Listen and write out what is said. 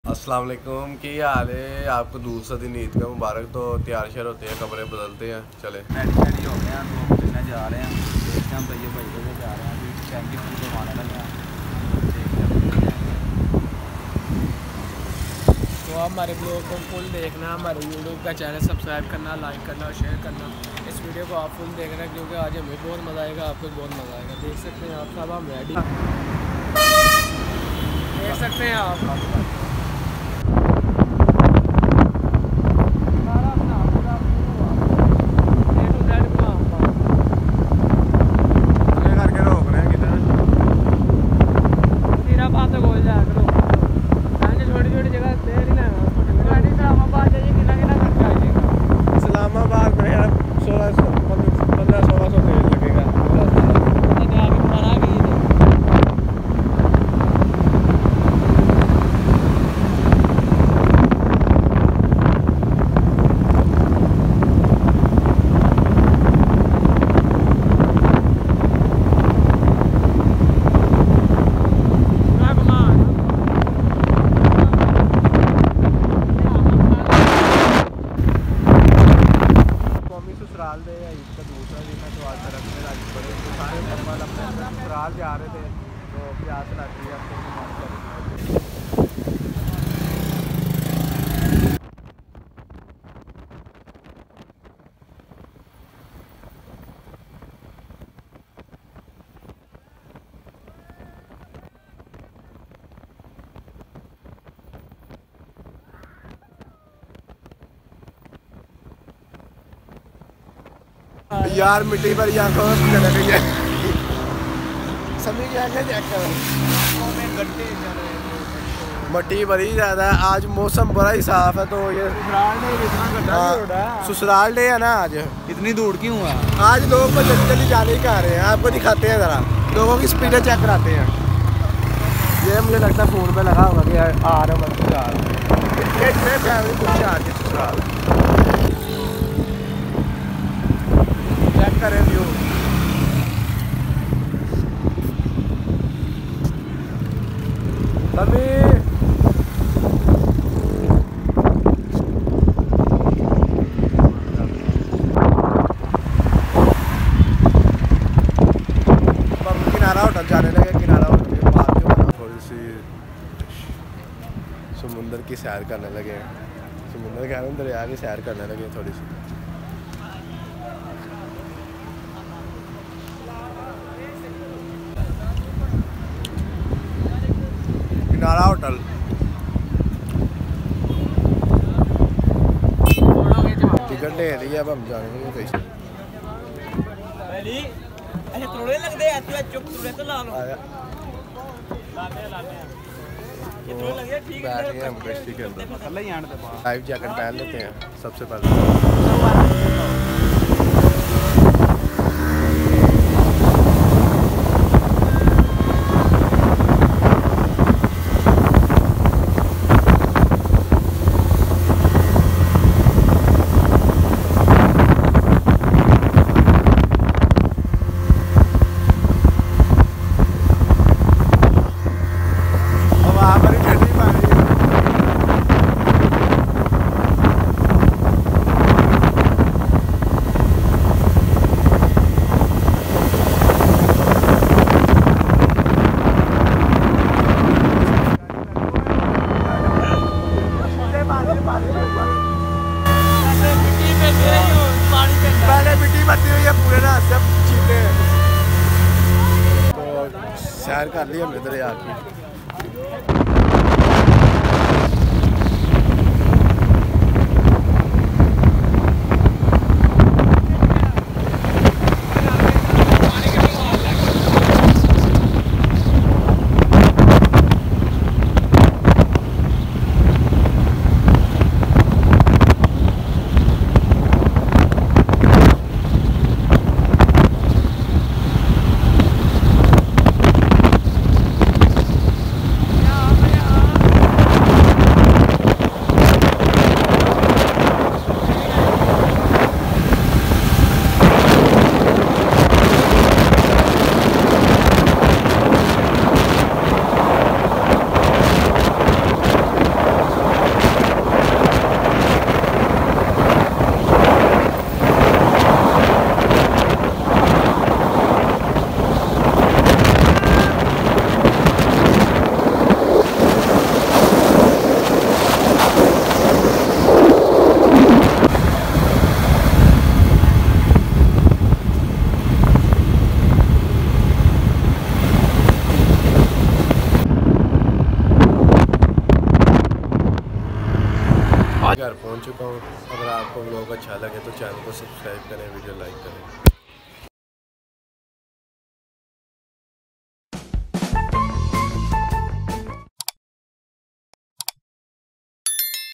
अस्सलाम वालेकुम, की हाल है। आपको दूसरा दिन ईद का मुबारक। तो तैयार श्यार होते हैं, कपड़े बदलते हैं, चले रेडी हो गए हैं। तो हम जा रहे हैं, देखते हैं हम तैयब भाई को जा रहे हैं। अभी टैंकी फुल करवाने लगे हैं, देखते हैं। तो आप हमारे ब्लॉग को फुल देखना, हमारे यूट्यूब का चैनल सब्सक्राइब करना, लाइक करना और शेयर करना। इस वीडियो को आप फुल देखना क्योंकि आज हमें बहुत मज़ा आएगा, आपको बहुत मज़ा आएगा। देख सकते हैं आप सब, हम रेडी देख सकते हैं आप। ससुराल जा रहे थे तो प्यास लग रही है। यार मिट्टी पर आंखों में चले गई है। सभी क्या मट्टी बड़ी ज़्यादा है। आज मौसम बड़ा ही साफ है। तो ये ससुराल डे है ना आज। इतनी दूर क्यों हुआ? आज लोग को जल्दी जल्दी जाने ही कह रहे हैं। आपको दिखाते हैं ज़रा, लोगों की स्पीडें चेक कराते हैं। ये मुझे लगता है फ़ोन पे लगा होगा कि आ रहा हूँ ससुराल। फैमिली कुछ जा रही है ससुराल। चेक करें व्यू। तभी किनारा होटल जाने लगे। किनारा होटल के पास जो है थोड़ी सी समुंदर की सैर करने लगे। समुंदर के अंदर दरिया की सैर करने लगे थोड़ी सी। किनारा होटल टिकट ले रही है। अब हम जाएंगे कैसे। बैठ गए हम कश्ती के अंदर। लाइफ जैकेट पहन लेते हैं सबसे पहले। पहले मिट्टी भरती हुई है पूरे ना सब चीते हैं। तो सैर कर ली हमने दरिया की। चुका हूँ। अगर आपको व्लॉग अच्छा लगे तो चैनल को सब्सक्राइब करें, वीडियो लाइक करें।